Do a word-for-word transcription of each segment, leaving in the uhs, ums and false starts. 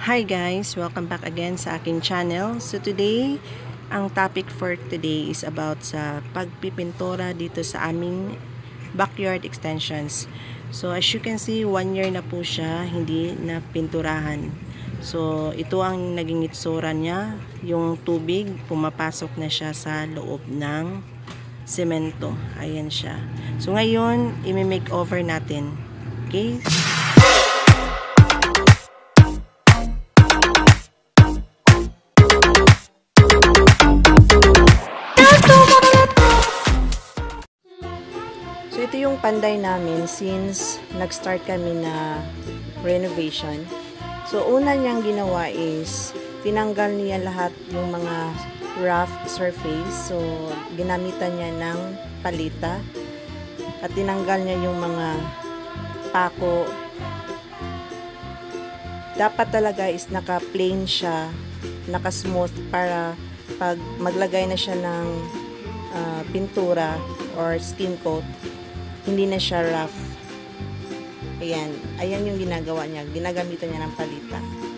Hi guys! Welcome back again sa aking channel. So today, ang topic for today is about sa pagpipintura dito sa aming backyard extensions. So as you can see, one year na po siya hindi na pinturahan. So ito ang naging itsura niya. Yung tubig, pumapasok na siya sa loob ng semento. Ayan siya. So ngayon, imi-make over natin. Okay? So ito yung panday namin since nag-start kami na renovation. So una niyang ginawa is tinanggal niya lahat yung mga rough surface. So ginamitan niya ng palita at tinanggal niya yung mga pako. Dapat talaga is naka-plain siya, naka-smooth para pag maglagay na siya ng uh, pintura or skin coat, hindi na siya rough. Ayan. Ayan yung ginagawa niya. Ginagamitan niya ng palita.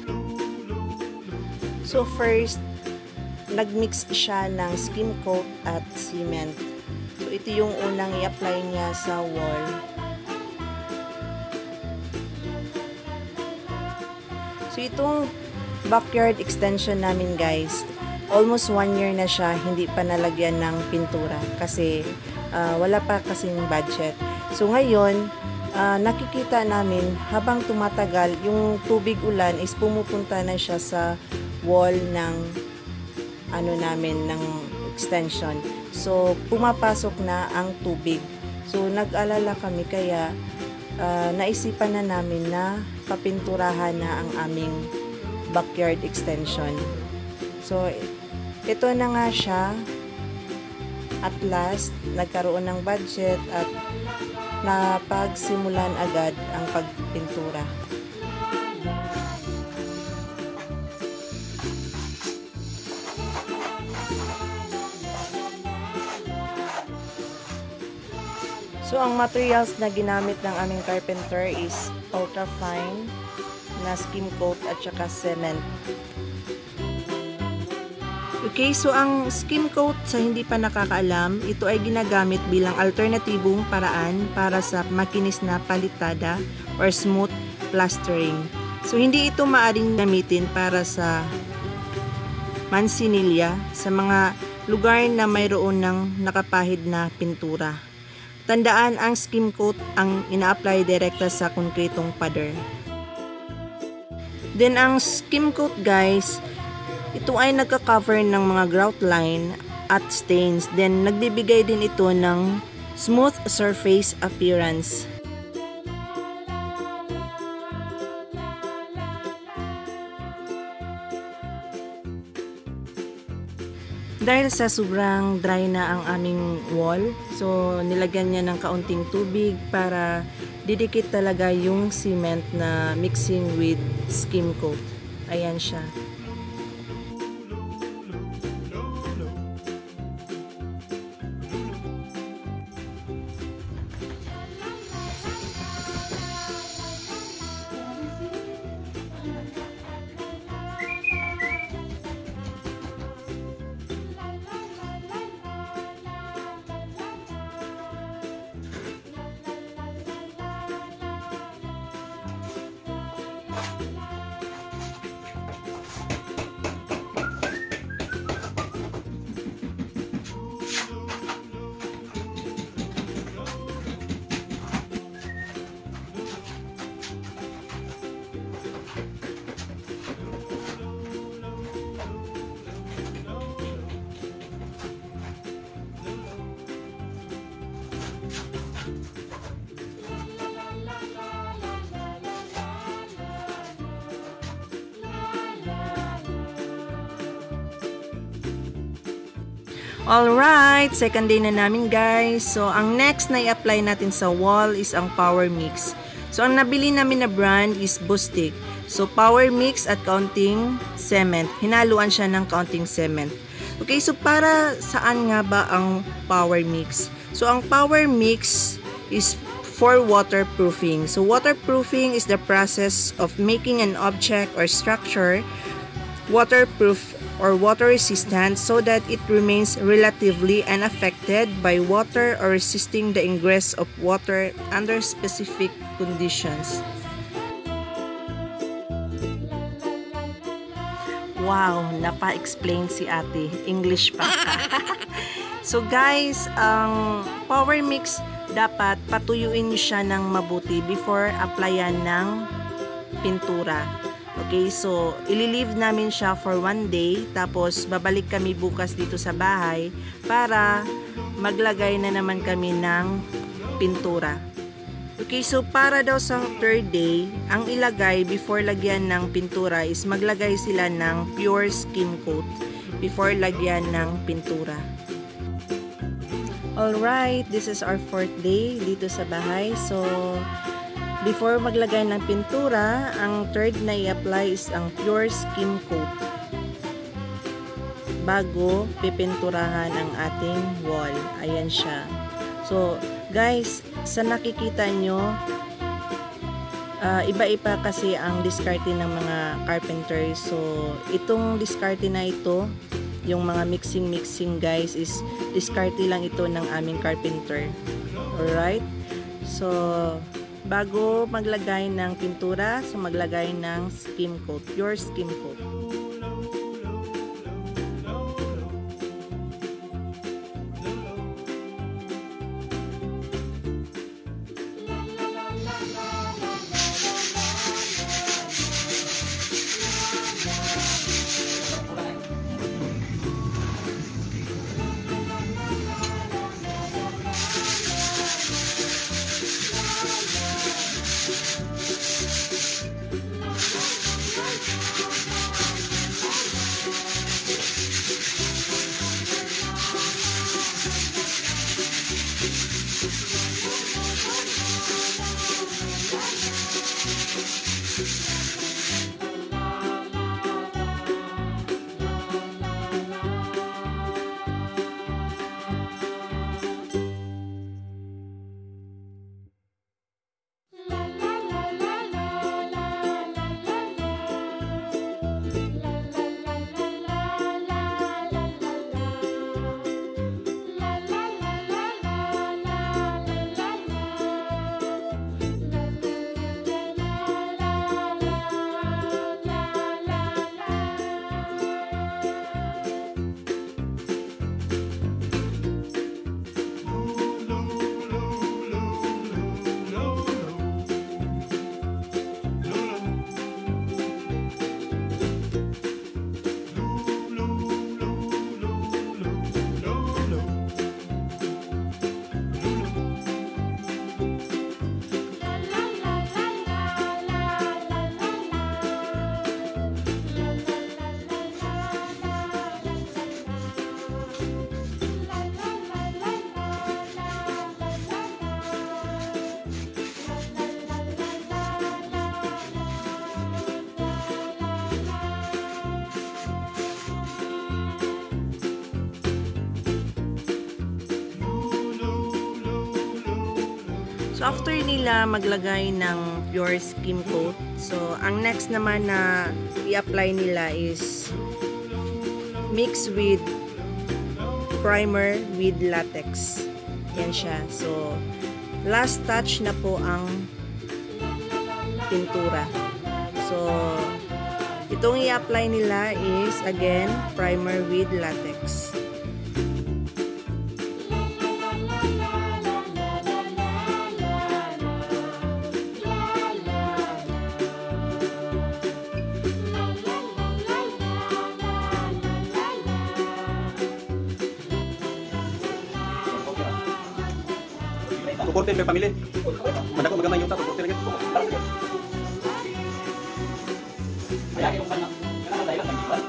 So first, nagmix siya ng skim coat at cement. So ito yung unang i-apply niya sa wall. So itong backyard extension namin guys, almost one year na siya hindi pa nalagyan ng pintura kasi uh, wala pa kasing budget. So ngayon, uh, nakikita namin habang tumatagal, yung tubig ulan is pumupunta na siya sa wall ng ano namin, ng extension. So pumapasok na ang tubig. So nag-alala kami kaya uh, naisipan na namin na papinturahan na ang aming backyard extension. So ito na nga siya. At last, nagkaroon ng budget at napagsimulan agad ang pagpintura. So, ang materials na ginamit ng aming carpenter is ultra fine na skim coat at saka cement. Okay, so ang skim coat, sa hindi pa nakakaalam, ito ay ginagamit bilang alternatibong paraan para sa makinis na palitada or smooth plastering. So hindi ito maaring gamitin para sa mansinilya sa mga lugar na mayroon ng nakapahid na pintura. Tandaan, ang skim coat ang ina-apply direkta sa konkretong pader. Then ang skim coat guys, ito ay nagka-cover ng mga grout line at stains. Then, nagbibigay din ito ng smooth surface appearance. Dahil sa sobrang dry na ang aming wall, so nilagyan niya ng kaunting tubig para didikit talaga yung cement na mixing with skim coat. Ayan siya. Alright, second day na namin guys. So, ang next na i-apply natin sa wall is ang Power Mix. So, ang nabili namin na brand is Bustic. So, Power Mix at kaunting cement. Hinaluan siya ng kaunting cement. Okay, so para saan nga ba ang Power Mix? So, ang Power Mix is for waterproofing. So waterproofing is the process of making an object or structure waterproof or water resistant so that it remains relatively unaffected by water or resisting the ingress of water under specific conditions. Wow, napa-explain si ate. English pa. So guys, ang power mix dapat patuyuin nyo siya ng mabuti before applyan ng pintura. Okay, so ililive namin siya for one day, tapos babalik kami bukas dito sa bahay para maglagay na naman kami ng pintura. Okay, so para daw sa third day, ang ilagay before lagyan ng pintura is maglagay sila ng pure skim coat before lagyan ng pintura. Alright, this is our fourth day dito sa bahay. So before maglagay ng pintura, ang third na i-apply is ang pure skim coat bago pipinturahan ang ating wall. Ayan siya. So guys, sa nakikita nyo, uh, iba-iba kasi ang diskarte ng mga carpenter. So itong diskarte na ito, yung mga mixing-mixing guys, is diskarte lang ito ng aming carpenter. Alright? So bago maglagay ng pintura, so maglagay ng skim coat, pure skim coat. So after nila maglagay ng pure skim coat, so ang next naman na i-apply nila is mix with primer with latex. Yan siya. So last touch na po ang pintura. So itong i-apply nila is again primer with latex. Tukorte per pamilya. Madako magamay yung tato, tukorte lagi. Kaya yung kana, kana dahil lang iwan.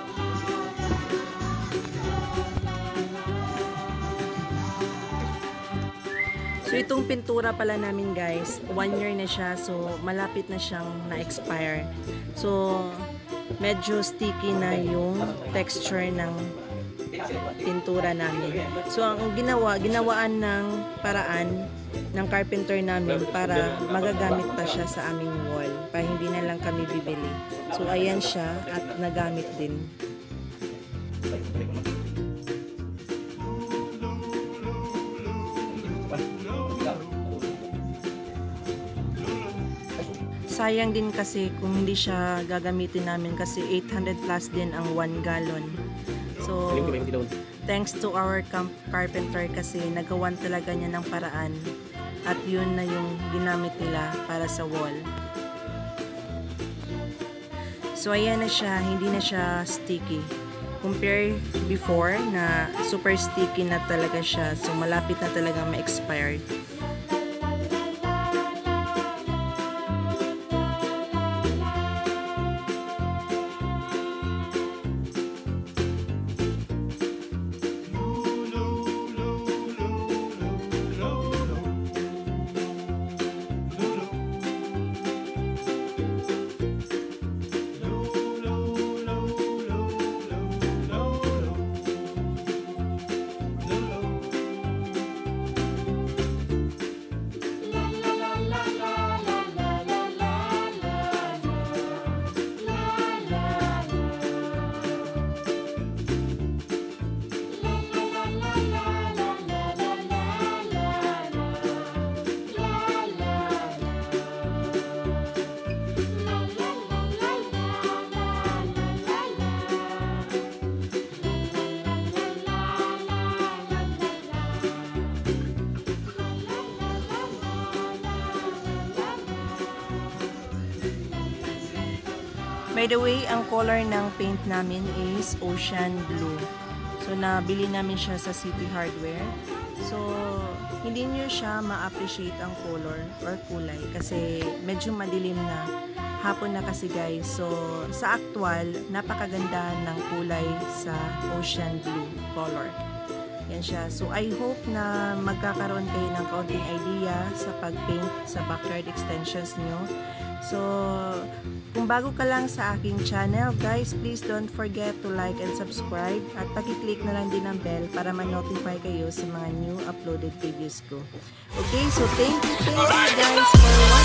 So itong pintura pala namin guys, one year na siya, so malapit na siyang na-expire. So medyo sticky na yung texture ng pintura namin. So ang ginawa, ginawaan ng paraan ng carpenter namin para magagamit pa siya sa aming wall, para hindi na lang kami bibili. So ayan siya at nagamit din. Sayang din kasi kung hindi siya gagamitin namin kasi eight hundred plus din ang one gallon. So, thanks to our camp carpenter kasi nagawan talaga niya ng paraan at yun na yung ginamit nila para sa wall. So, ayan na siya, hindi na siya sticky. Compare before na super sticky na talaga siya. So, malapit na talaga ma-expired. By the way, ang color ng paint namin is Ocean Blue. So, nabili namin siya sa City Hardware. So, hindi nyo siya ma-appreciate ang color or kulay kasi medyo madilim na. Hapon na kasi guys. So, sa actual, napakaganda ng kulay sa Ocean Blue color. Yan siya. So, I hope na magkakaroon kayo ng kaunting idea sa pag-paint sa backyard extensions nyo. So, kung bago ka lang sa aking channel, guys, please don't forget to like and subscribe at paki-click na lang din ang bell para ma-notify kayo sa mga new uploaded videos ko. Okay, so thank you, thank you guys for watching.